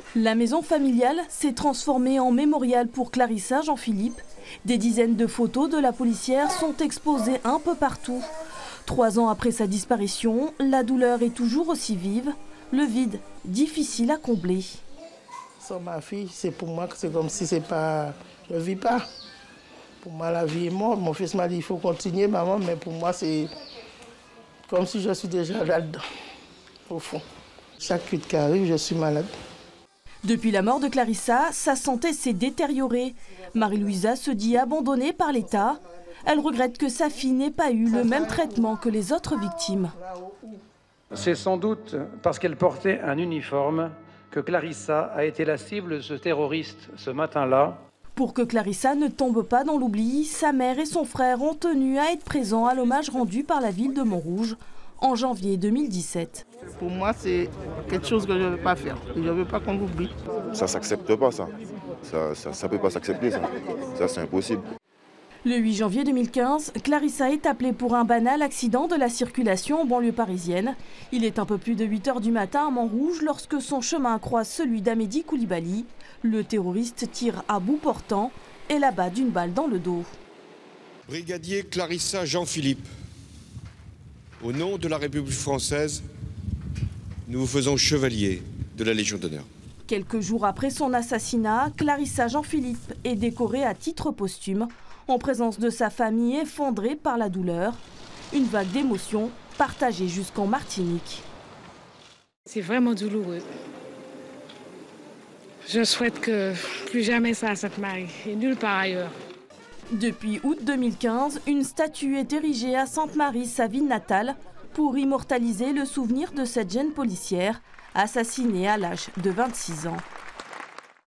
La maison familiale s'est transformée en mémorial pour Clarissa Jean-Philippe. Des dizaines de photos de la policière sont exposées un peu partout. 3 ans après sa disparition, la douleur est toujours aussi vive, le vide difficile à combler. Sans ma fille, c'est pour moi que c'est comme si c'est pas, je ne vis pas. Pour moi, la vie est morte. Mon fils m'a dit il faut continuer, maman, mais pour moi, c'est comme si je suis déjà là-dedans, au fond. Chaque cuite qui arrive, je suis malade. Depuis la mort de Clarissa, sa santé s'est détériorée. Marie-Louisa se dit abandonnée par l'État. Elle regrette que sa fille n'ait pas eu le même traitement que les autres victimes. C'est sans doute parce qu'elle portait un uniforme que Clarissa a été la cible de ce terroriste ce matin-là. Pour que Clarissa ne tombe pas dans l'oubli, sa mère et son frère ont tenu à être présents à l'hommage rendu par la ville de Montrouge en janvier 2017. Pour moi, c'est quelque chose que je ne veux pas faire. Je ne veux pas qu'on l'oublie. Ça ne s'accepte pas, ça. Ça peut pas s'accepter, ça. Ça, c'est impossible. Le 8 janvier 2015, Clarissa est appelée pour un banal accident de la circulation en banlieue parisienne. Il est un peu plus de 8 h du matin à Montrouge lorsque son chemin croise celui d'Amédi Koulibaly. Le terroriste tire à bout portant et l'abat d'une balle dans le dos. Brigadier Clarissa Jean-Philippe, au nom de la République française, nous vous faisons chevalier de la Légion d'honneur. Quelques jours après son assassinat, Clarissa Jean-Philippe est décorée à titre posthume, en présence de sa famille effondrée par la douleur. Une vague d'émotions partagée jusqu'en Martinique. C'est vraiment douloureux. Je souhaite que plus jamais ça à Sainte-Marie et nulle part ailleurs. Depuis août 2015, une statue est érigée à Sainte-Marie, sa ville natale, pour immortaliser le souvenir de cette jeune policière assassinée à l'âge de 26 ans.